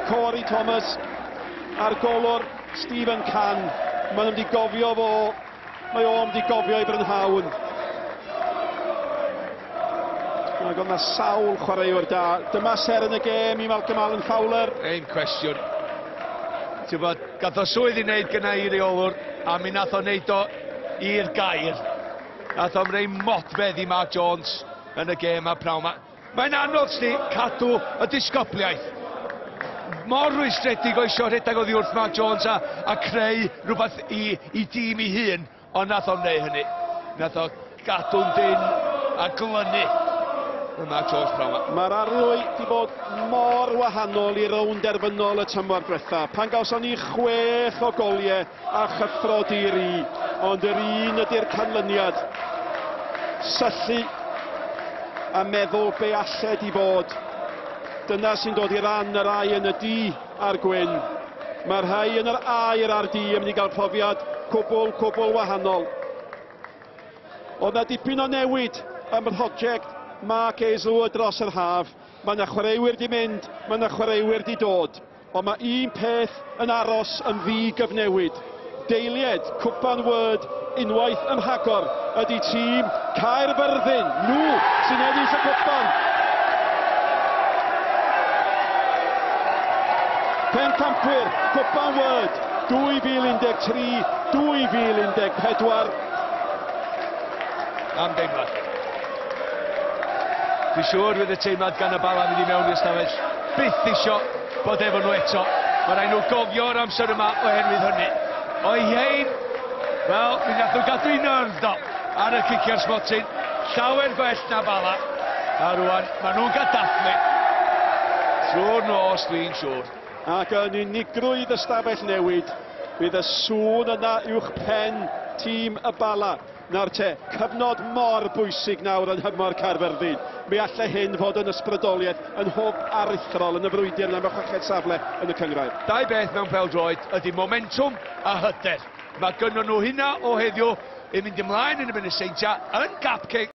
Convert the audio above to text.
Corey Thomas a'r golwr Stephen Can. Maen nhw'n di gofio fo, mae o'n di gofio i Brynhawn. Ac oedd 'na sawl chwaraewr da. Dyma ser yn y gêm i Malcolm Allen Fowler. Ein cwestiwn. Ti'n bod, gath o swydd i wneud gyna i reolwr, a mi nath o wneud o i'r gair. Nath o'n rei modfedd i Mark Jones yn y gêm a prawn ma. Mae'n anodd sti cadw y disgobliaeth. Mor rwystredig o isio rhedeg oddi wrth Mark Jones a creu rhywbeth i dîm i hun, ond nath o'n neud hynny. Nath o gadw'n dyn a glynu y Mark Jones prawn ma. Mae'r arlwy di bod mor wahanol i rownd derfynol y tymor diwetha. Pan gawson ni 6 o goliau a chyffro diri, ond yr un ydy'r canlyniad. Syllu a meddwl be allai di bod. Dyna sy'n dod i ran yr ai yn y D a'r gwyn. Mae'r rhai yn yr air a'r D yn mynd i gael profiad cwbl wahanol. Oedd na dipyn o newid ym mhrosiect Mark Aisleward dros yr haf. Mae yna chwaraewyr di mynd, mae yna chwaraewyr di dod. Ond mae un peth yn aros yn ddi-gyfnewid. Deilied, Cwpan Word, unwaith ym Mhagor, ydy tîm Caerfyrddin. Nhw sy'n ennill y cwpan. Pencampwyr, Cwpan Word, 2013, 2014. Am deimlad. Dwi'n siŵr fydd y teimlad gan y Bala mynd i mewn i'r stafell. Byth isio bod efo nhw eto. Mae rhaid nhw gofio'r amser yma oherwydd hynny. O'i hein, wel, mi nath nhw gadw i nyrf do ar y cicio'r smotin. Llawer bell na Bala. A rwan, mae nhw'n cael dathlu. Trwy'r nos, dwi'n siŵr. Ac yn unigrwydd y stafell newid, bydd y sŵn yna uwch pen tîm y Bala. Nawr te, cyfnod mor bwysig nawr yn hymor Caerfyrddin. Mi allai hyn fod yn ysbrydoliaeth yn hob aruthrol yn y frwydr yna mewn chweched safle yn y cyngrair. Dau beth mewn pêl-droed ydy momentum a hyder. Mae gynnon nhw hynna o heddiw i mynd ymlaen yn y Mynydd Seintia yn Gap Cake.